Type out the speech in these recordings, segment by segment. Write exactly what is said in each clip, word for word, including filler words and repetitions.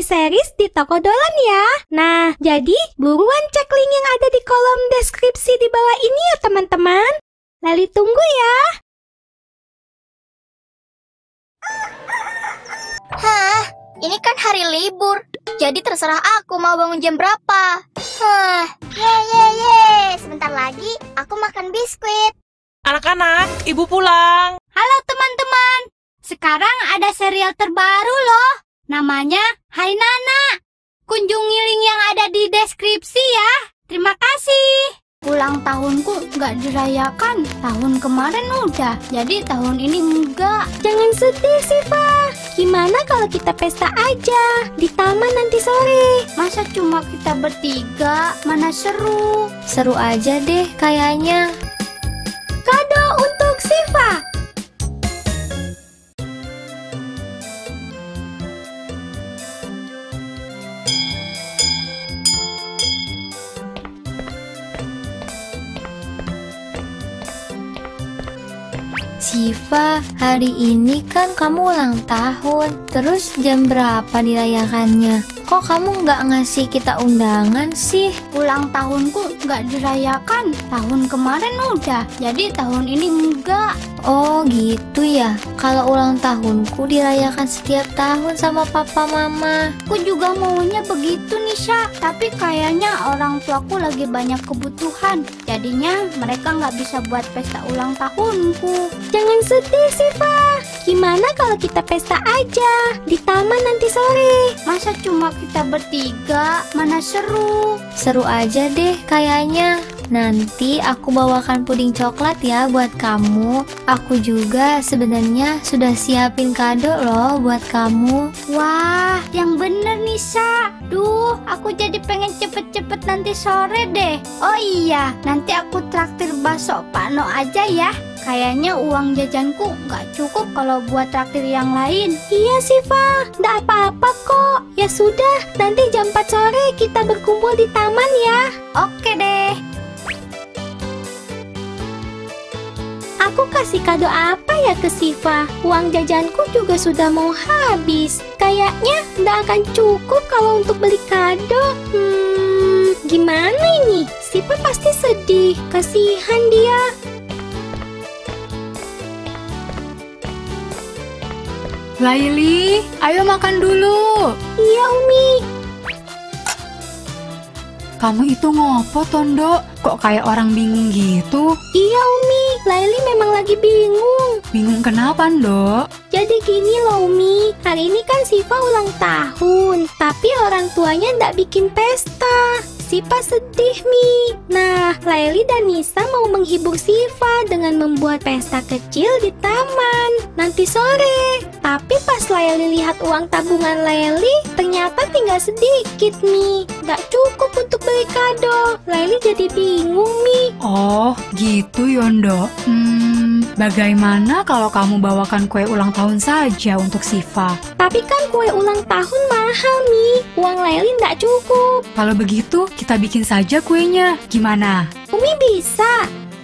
series di toko Dolan ya. Nah, jadi buruan cek link yang ada di kolom deskripsi di bawah ini ya teman-teman. Lali tunggu ya. Hah, ini kan hari libur, jadi terserah aku mau bangun jam berapa. Hah, ye ye ye, sebentar lagi aku makan biskuit. Anak-anak, ibu pulang. Halo teman-teman, sekarang ada serial terbaru loh. Namanya Hai Nana. Kunjungi link yang ada di deskripsi ya. Terima kasih. Ulang tahunku nggak dirayakan. Tahun kemarin udah, jadi tahun ini enggak. Jangan sedih Siva. Gimana kalau kita pesta aja di taman nanti sore? Masa cuma kita bertiga? Mana seru. Seru aja deh kayaknya. Kado untuk Siva. Siva, hari ini kan kamu ulang tahun. Terus jam berapa dirayakannya? Kok kamu nggak ngasih kita undangan sih? Ulang tahunku nggak dirayakan. Tahun kemarin udah, jadi tahun ini enggak. Oh gitu ya. Kalau ulang tahunku dirayakan setiap tahun sama papa mama. Aku juga maunya begitu Nisha. Tapi kayaknya orang tuaku lagi banyak kebutuhan. Jadinya mereka nggak bisa buat pesta ulang tahunku. Jangan sedih Siva. Gimana kalau kita pesta aja di taman nanti sore? Masa cuma kita bertiga? Mana seru. Seru aja deh kayaknya. Nanti aku bawakan puding coklat ya buat kamu. Aku juga sebenarnya sudah siapin kado loh buat kamu. Wah, yang bener Nisa. Duh, aku jadi pengen cepet-cepet nanti sore deh. Oh iya, nanti aku traktir bakso Pak No aja ya. Kayaknya uang jajanku nggak cukup kalau buat traktir yang lain. Iya Siva, nggak apa-apa kok. Ya sudah, nanti jam empat sore kita berkumpul di taman ya. Oke deh. Aku kasih kado apa ya ke Siva? Uang jajanku juga sudah mau habis. Kayaknya nggak akan cukup kalau untuk beli kado. Hmm, gimana ini? Siva pasti sedih. Kasihan dia. Laili, ayo makan dulu. Iya Umi. Kamu itu ngopo Tondo? Kok kayak orang bingung gitu? Iya Umi, Laili memang lagi bingung. Bingung kenapa, Ndok? Jadi gini loh Umi, hari ini kan Siva ulang tahun, tapi orang tuanya ndak bikin pesta. Siva sedih Mi. Nah, Laili dan Nisa mau menghibur Siva dengan membuat pesta kecil di taman nanti sore. Tapi pas Laili lihat uang tabungan Laili, ternyata tinggal sedikit Mi. Nggak cukup untuk beli kado. Laili jadi bingung Mi. Oh, gitu Yondo. Hmm, bagaimana kalau kamu bawakan kue ulang tahun saja untuk Siva? Tapi kan kue ulang tahun mahal Mi. Uang Laili nggak cukup. Kalau begitu, kita bikin saja kuenya. Gimana? Umi bisa.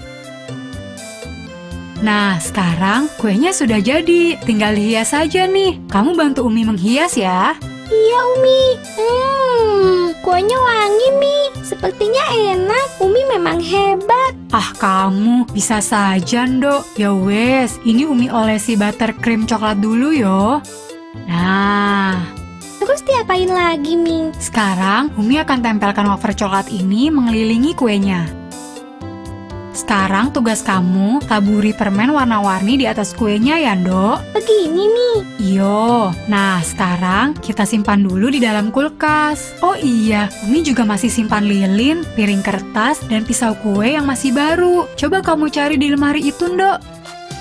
Nah, sekarang kuenya sudah jadi. Tinggal hias saja nih. Kamu bantu Umi menghias ya. Iya Umi. Hmm, kuenya wangi Mi. Sepertinya enak. Umi memang hebat. Ah, kamu bisa saja, Ndok. Ya wes, ini Umi olesi buttercream coklat dulu yo. Nah, terus diapain lagi Mi? sekarang Umi akan tempelkan wafer coklat ini mengelilingi kuenya. Sekarang tugas kamu taburi permen warna-warni di atas kuenya ya, Ndok. Begini Mi. Iyo, nah sekarang kita simpan dulu di dalam kulkas. Oh iya, Umi juga masih simpan lilin, piring kertas, dan pisau kue yang masih baru. Coba kamu cari di lemari itu, Ndok.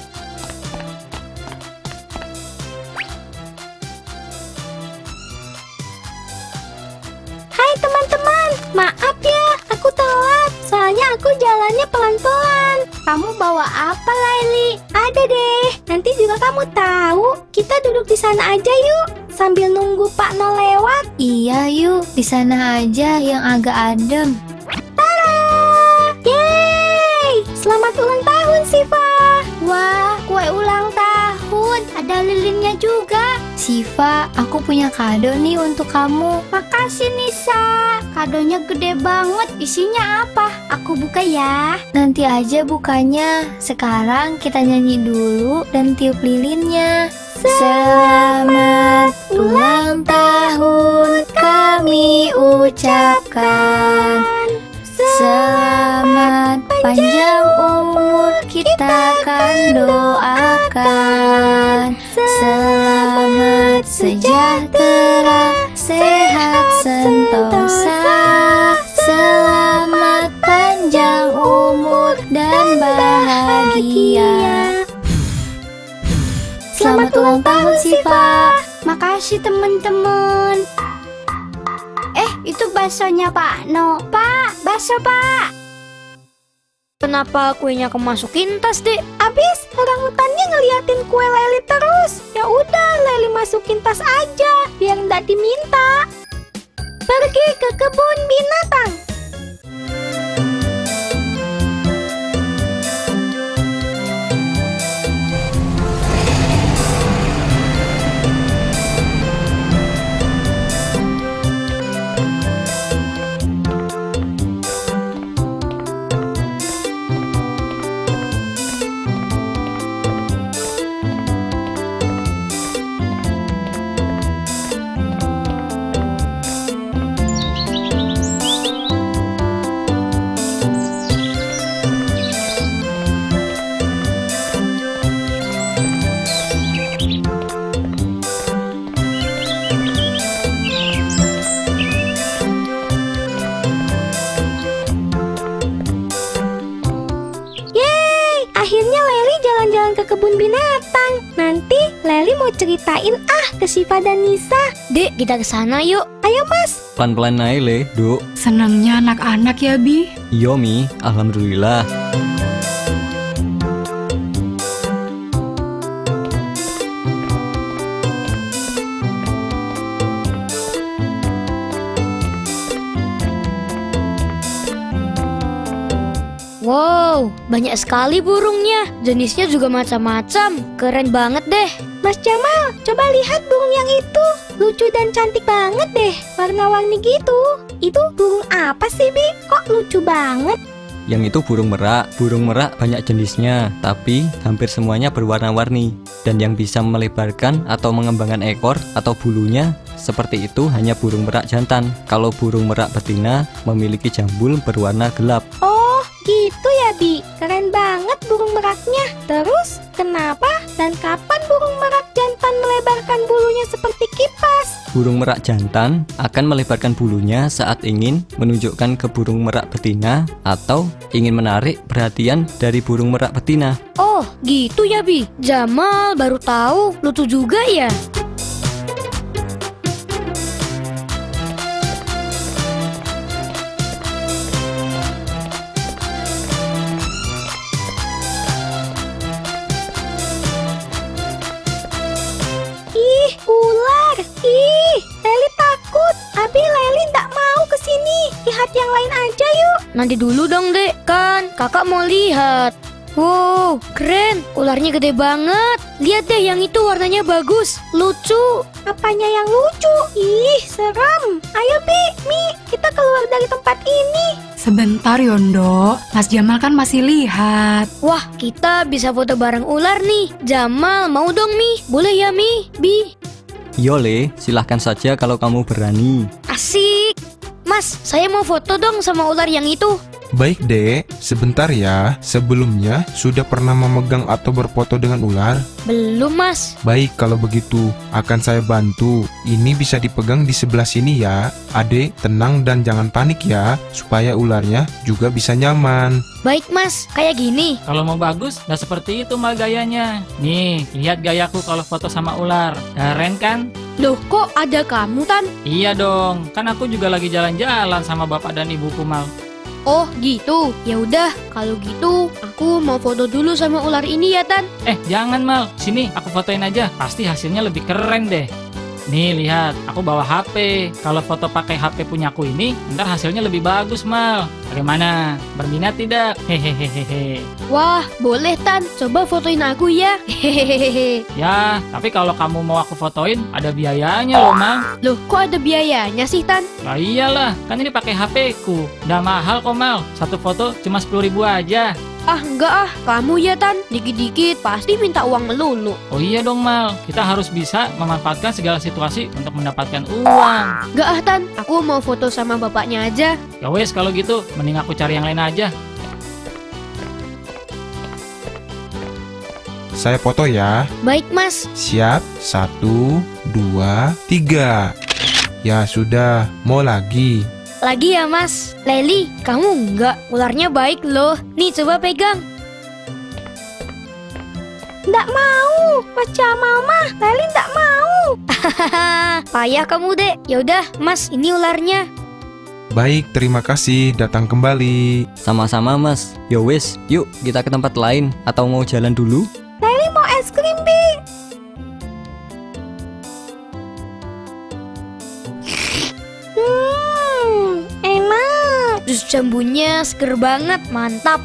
Hai teman-teman, maaf ya, aku telat. Soalnya aku jalannya pelan-pelan. Kamu bawa apa Laili? Ada deh, nanti juga kamu tahu. Kita duduk di sana aja yuk, sambil nunggu Pak No lewat. Iya yuk, di sana aja yang agak adem. Tara! Yeay! Selamat ulang tahun Siva. Wah, kue ulang tahun. Ada lilinnya juga. Siva, aku punya kado nih untuk kamu. Makasih Nisa. Kadonya gede banget. Isinya apa? Aku buka ya. Nanti aja bukanya. Sekarang kita nyanyi dulu dan tiup lilinnya. Selamat ulang tahun kami ucapkan. Selamat panjang umur kita kan doakan. Selamat sejahtera, sehat sentosa. Selamat panjang umur dan bahagia. Selamat ulang tahun Siva. Makasih teman-teman. Eh, itu baksonya Pak No. Pak, bakso Pak. Kenapa kuenya kemasukin tas, Dek? Abis orangutannya ngeliatin kue Leli terus. Ya udah, Leli masukin tas aja biar nggak diminta. Pergi ke kebun binatang. Akhirnya Leli jalan-jalan ke kebun binatang. Nanti Leli mau ceritain ah ke Siva dan Nisa. Dek, kita ke sana yuk. Ayo Mas. Pelan-pelan aja le, Duk. Senangnya anak-anak ya, Bi. Iya Mi, alhamdulillah. Wow, banyak sekali burungnya. Jenisnya juga macam-macam. Keren banget deh. Mas Jamal, coba lihat burung yang itu. Lucu dan cantik banget deh. Warna-warni gitu. Itu burung apa sih, Bi? Kok lucu banget? Yang itu burung merak. Burung merak banyak jenisnya, tapi hampir semuanya berwarna-warni. Dan yang bisa melebarkan atau mengembangkan ekor atau bulunya seperti itu hanya burung merak jantan. Kalau burung merak betina memiliki jambul berwarna gelap. Oh, gitu ya, Bi. Keren banget burung meraknya. Terus, kenapa dan kapan burung merak jantan melebarkan bulunya seperti kipas? Burung merak jantan akan melebarkan bulunya saat ingin menunjukkan ke burung merak betina atau ingin menarik perhatian dari burung merak betina. Oh, gitu ya, Bi. Jamal baru tahu. Lucu juga ya. Ih, ular. Ih, Leli takut. Abi, Leli nggak mau ke sini. Lihat yang lain aja yuk. Nanti dulu dong, Dek. Kan kakak mau lihat. Wow, keren. Ularnya gede banget. Lihat deh, yang itu warnanya bagus. Lucu. Apanya yang lucu? Ih, serem. Ayo, Bi, Mi, kita keluar dari tempat ini. Sebentar Yondo, Mas Jamal kan masih lihat. Wah, kita bisa foto bareng ular nih. Jamal, mau dong, Mi? Boleh ya, Mi? Bi? Yole, silahkan saja kalau kamu berani. Asik. Mas, saya mau foto dong sama ular yang itu. Baik dek, sebentar ya. Sebelumnya sudah pernah memegang atau berfoto dengan ular? Belum, Mas. Baik, kalau begitu akan saya bantu. Ini bisa dipegang di sebelah sini ya. Adek, tenang dan jangan panik ya, supaya ularnya juga bisa nyaman. Baik, Mas. Kayak gini. Kalau mau bagus, nggak seperti itu mal gayanya. Nih, lihat gayaku kalau foto sama ular. Keren kan? Loh, kok ada kamu, Tan? Iya dong, kan aku juga lagi jalan-jalan sama bapak dan ibuku mal. Oh, gitu. Ya udah, kalau gitu aku mau foto dulu sama ular ini ya, Tan. Eh, jangan mal. Sini, aku fotoin aja. Pasti hasilnya lebih keren deh. Nih lihat, aku bawa H P. Kalau foto pakai H P punyaku ini, ntar hasilnya lebih bagus, Mal. Bagaimana? Berminat tidak? Hehehehe. Wah, boleh Tan. Coba fotoin aku ya. Hehehehe. Ya, tapi kalau kamu mau aku fotoin, ada biayanya loh, Mal. Loh, kok ada biayanya sih Tan? Ya iyalah, kan ini pakai H P ku. Udah mahal kok, Mal. Satu foto cuma sepuluh ribu aja. Ah, enggak ah. Kamu ya Tan, dikit-dikit pasti minta uang melulu. Oh iya dong, Mal. Kita harus bisa memanfaatkan segala situasi untuk mendapatkan uang. Enggak ah Tan, aku mau foto sama bapaknya aja. Ya wes, kalau gitu, mending aku cari yang lain aja. Saya foto ya. Baik Mas. Siap, satu, dua, tiga. Ya sudah, mau lagi. Lagi ya Mas. Leli, kamu enggak. Ularnya baik loh. Nih coba pegang. Nggak mau, Mas Jamal mah. Leli nggak mau. Payah kamu dek. Yaudah Mas, ini ularnya. Baik, terima kasih. Datang kembali. Sama-sama mas. Yo wis, yuk kita ke tempat lain. Atau mau jalan dulu? Leli mau es krim, Bi. Hmm, enak. Jus jambunya seger banget, mantap.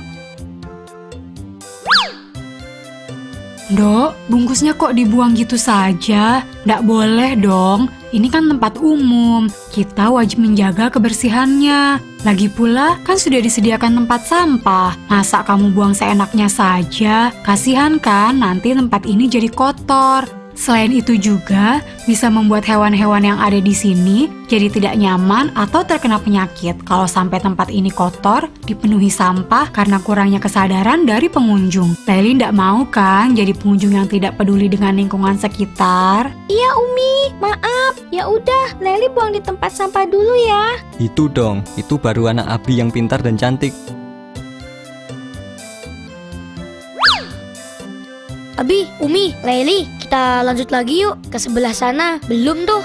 Dok, bungkusnya kok dibuang gitu saja? Nggak boleh dong, ini kan tempat umum. Kita wajib menjaga kebersihannya. Lagi pula, kan sudah disediakan tempat sampah. Masa kamu buang seenaknya saja? Kasihan kan, nanti tempat ini jadi kotor. Selain itu juga bisa membuat hewan-hewan yang ada di sini jadi tidak nyaman atau terkena penyakit kalau sampai tempat ini kotor, dipenuhi sampah karena kurangnya kesadaran dari pengunjung. Leli tidak mau kan jadi pengunjung yang tidak peduli dengan lingkungan sekitar? Iya Umi, maaf. Ya udah, Leli buang di tempat sampah dulu ya. Itu dong, itu baru anak Abi yang pintar dan cantik. Abi, Umi, Leli, kita lanjut lagi yuk ke sebelah sana. Belum tuh.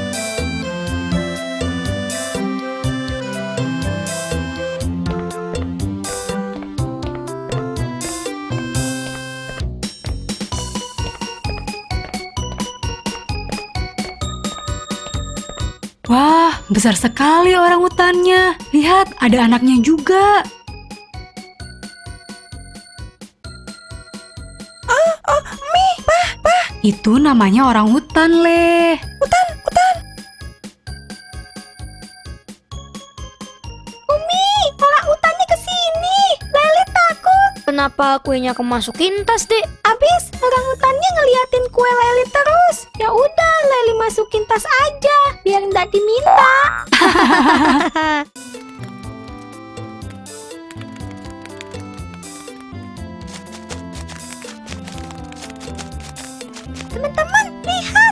Wah, besar sekali orang hutannya. Lihat, ada anaknya juga. Itu namanya orang hutan, Le. Hutan, hutan. Umi, orang hutannya kesini. Leli takut. Kenapa kuenya kemasukin tas, Dek? Abis orang hutannya ngeliatin kue Leli terus. Ya udah, Leli masukin tas aja, biar nggak diminta. Teman-teman, lihat.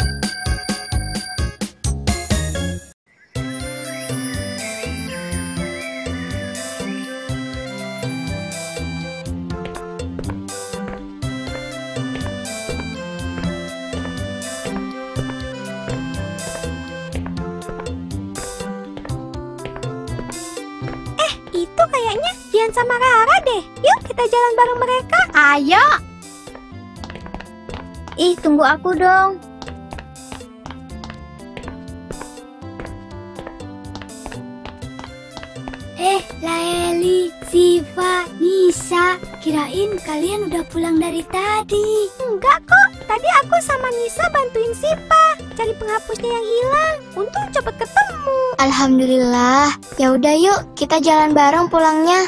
Eh, itu kayaknya Dian sama Rara deh. Yuk kita jalan bareng mereka. Ayo. Ih, tunggu aku dong. Eh, Laeli, Siva, Nisa, kirain kalian udah pulang dari tadi. Enggak kok, tadi aku sama Nisa bantuin Siva cari penghapusnya yang hilang. Untung cepet ketemu. Alhamdulillah. Ya udah yuk, kita jalan bareng pulangnya.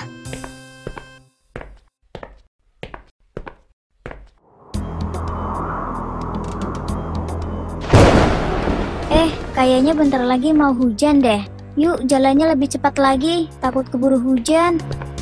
Eh, kayaknya bentar lagi mau hujan deh. Yuk, jalannya lebih cepat lagi. Takut keburu hujan.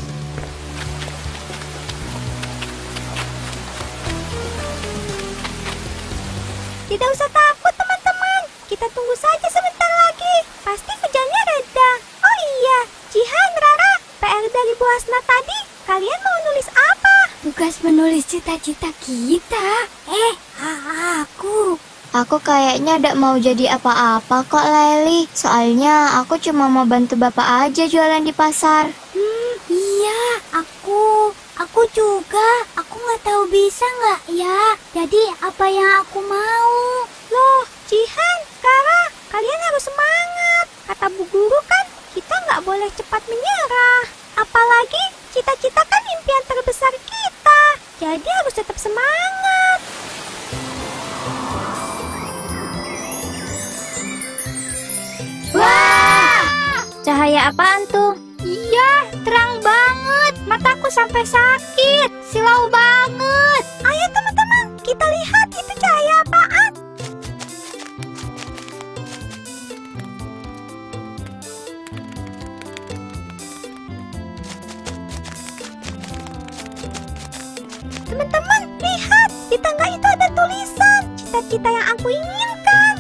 Tidak usah takut, teman-teman. Kita tunggu saja sebentar lagi. Pasti hujannya reda. Oh iya, Jihan, Rara, P R dari Bu Hasna tadi. Kalian mau nulis apa? Tugas menulis cita-cita kita. Eh, aku. Aku kayaknya tidak mau jadi apa-apa kok, Leli. Soalnya aku cuma mau bantu bapak aja jualan di pasar. Hmm, iya, aku. Aku juga. Aku nggak tahu bisa nggak ya. Jadi apa yang aku mau? Loh, Jihan, Rara, kalian harus semangat. Kata Bu Guru kan, kita nggak boleh cepat menyerah. Apalagi cita-cita kan impian terbesar kita. Jadi harus tetap semangat. Wah! Cahaya apaan tuh? Iya, terang banget. Mataku sampai sakit. Silau banget. Ayo teman-teman, kita lihat itu cahaya apaan. Teman-teman, lihat. Di tangga itu ada tulisan. Cita-cita yang aku inginkan.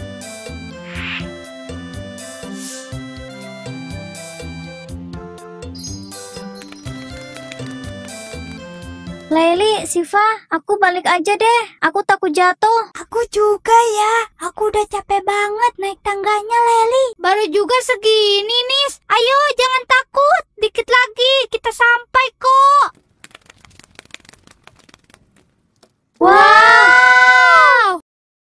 Laili, Siva, aku balik aja deh. Aku takut jatuh. Aku juga ya. Aku udah capek banget naik tangganya, Leli. Baru juga segini, Nis. Ayo, jangan takut. Dikit lagi, kita sampai kok. Wow!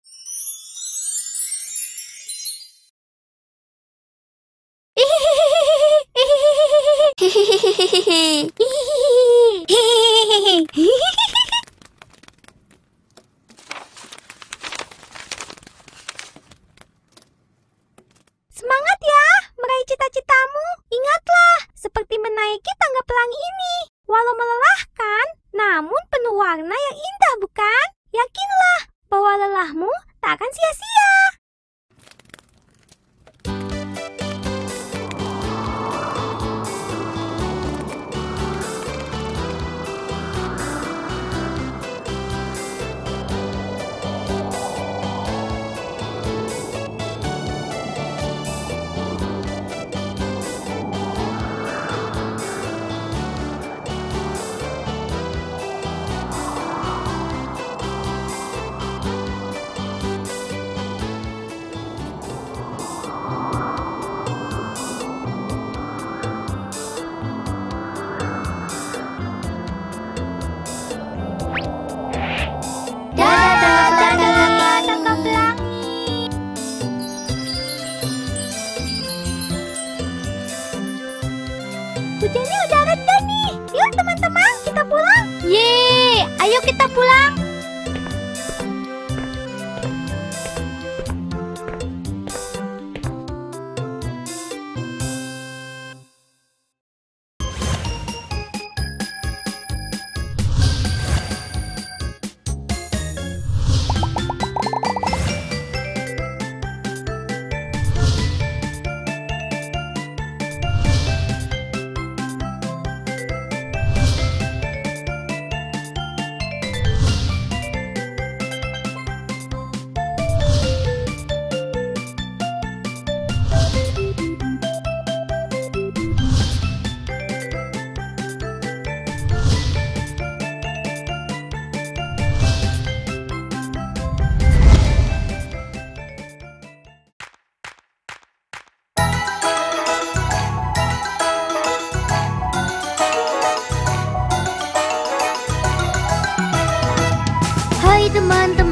Semangat ya, meraih cita-citamu. Ingatlah, seperti menaiki tangga pelangi ini. Walau melelahkan, namun penuh warna yang indah, bukan? Yakinlah bahwa lelahmu tak akan sia-sia. Hujannya udah reda nih. Yuk teman-teman, kita pulang. Yeay, ayo kita pulang. Teman-teman